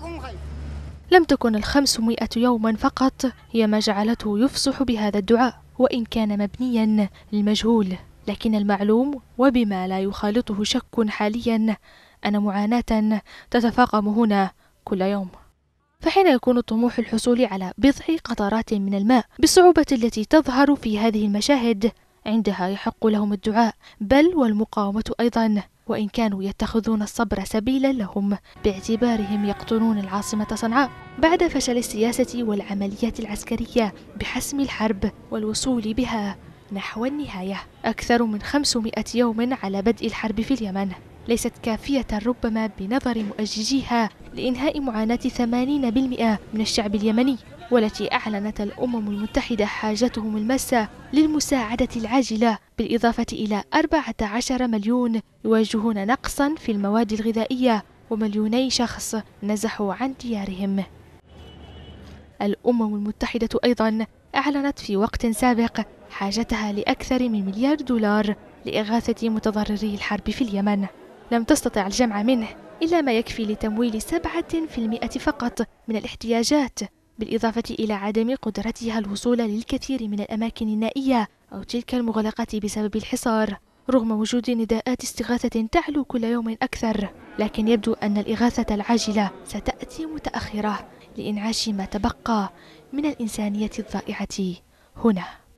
لم تكن 500 يوما فقط هي ما جعلته يفصح بهذا الدعاء، وإن كان مبنيا للمجهول، لكن المعلوم وبما لا يخالطه شك حاليا أن معاناة تتفاقم هنا كل يوم. فحين يكون طموح الحصول على بضع قطرات من الماء بالصعوبة التي تظهر في هذه المشاهد، عندها يحق لهم الدعاء بل والمقاومة أيضا، وإن كانوا يتخذون الصبر سبيلا لهم باعتبارهم يقطنون العاصمة صنعاء بعد فشل السياسة والعمليات العسكرية بحسم الحرب والوصول بها نحو النهاية. أكثر من 500 يوم على بدء الحرب في اليمن ليست كافية ربما بنظر مؤججيها لإنهاء معاناة 80% من الشعب اليمني، والتي أعلنت الأمم المتحدة حاجتهم الماسة للمساعدة العاجلة، بالإضافة إلى 14 مليون يواجهون نقصا في المواد الغذائية ومليوني شخص نزحوا عن ديارهم. الأمم المتحدة أيضا أعلنت في وقت سابق حاجتها لأكثر من $1 لإغاثة متضرري الحرب في اليمن. لم تستطع الجمع منه إلا ما يكفي لتمويل 7% فقط من الاحتياجات، بالإضافة إلى عدم قدرتها الوصول للكثير من الأماكن النائية أو تلك المغلقة بسبب الحصار، رغم وجود نداءات استغاثة تعلو كل يوم أكثر. لكن يبدو أن الإغاثة العاجلة ستأتي متأخرة لإنعاش ما تبقى من الإنسانية الضائعة هنا.